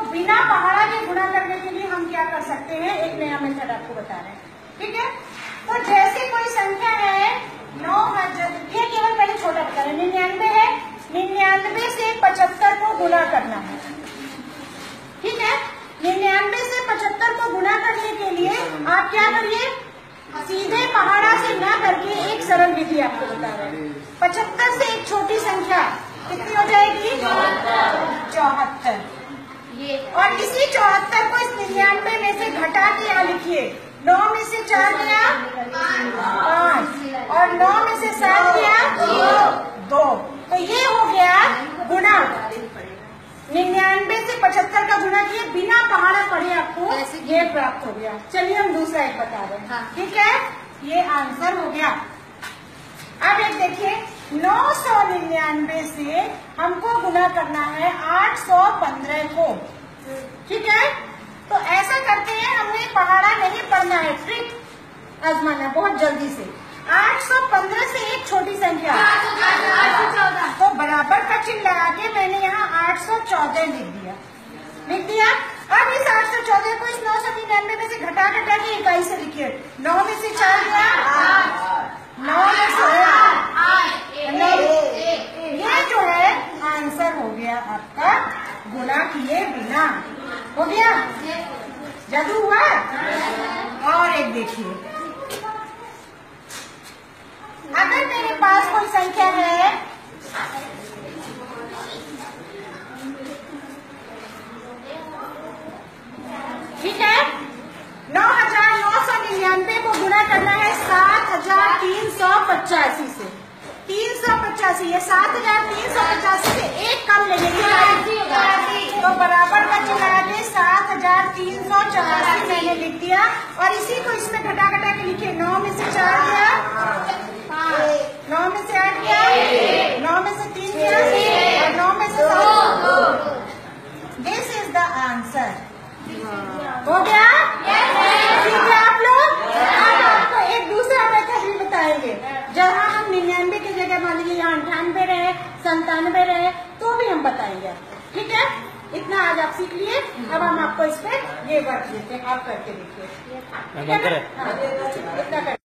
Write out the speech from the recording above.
बिना पहाड़ा के गुणा करने के लिए हम क्या कर सकते हैं, एक नया मेथड आपको बता रहे हैं। ठीक है, तो जैसे कोई संख्या है 9000, ये केवल पहले छोटा बता रहे, 99 है, 99 से 75 को गुणा करना है। ठीक है, 99 से 75 को गुणा करने के लिए आप क्या करिए, सीधे पहाड़ा से ना करके एक सरल विधि आपको बता रहे हैं। 75 से एक छोटी संख्या कितनी हो जाएगी, 74। और इसी 74 को इस 99 में से घटा के यहाँ लिखिए, 9 में से 4 गया 5 और 9 में से 7 गया 2, तो ये हो गया गुणा। 99 से 75 का गुणा किए बिना पहाड़ा पढ़े आपको ये प्राप्त हो गया। चलिए हम दूसरा एक बता रहे हैं। ठीक है, ये आंसर हो गया। अब एक देखिए, 999 से हमको गुणा करना है 815 को। ठीक है, तो ऐसा करते हैं, हमने पहाड़ा नहीं पढ़ना है, ट्रिक आजमाना बहुत जल्दी से। 815 से एक छोटी संख्या 814, तो बराबर का चिन्ह लगा के मैंने यहाँ 814 लिख दिया। अब इस 814 को इस 999 में से घटा के इकाई से लिखिए, 9 में से 4 गया 9 में से 8, ये जो है आंसर हो गया आपका गुणा किए बिना। हो गया, जादू हुआ। और एक देखिए, अगर मेरे पास कोई संख्या है, ठीक है, 9999 को गुणा करना है 7385 से। 385, ये 7385 से एक कम लेंगे तो बराबर का चिन्ह लगा के 7384 मैंने लिख दिया। और इसी को इसमें घटा के लिखे, 9 में से 4 गया 9 में से 8 गया 9 में से 3 गया और 9 में से 7। This is the answer. हो गया? ठीक है आप लोग। अब आपको एक दूसरा मेथड भी बताएंगे, जहाँ हम 99 की जगह मान लीजिए यहाँ 98 रहे, 97 रहे, तो भी हम बताएंगे आपको। ठीक है, इतना आज आप सीख लिए। अब हम आपको इस पे ये वर्क देते हैं, आप करके देखिए। इतना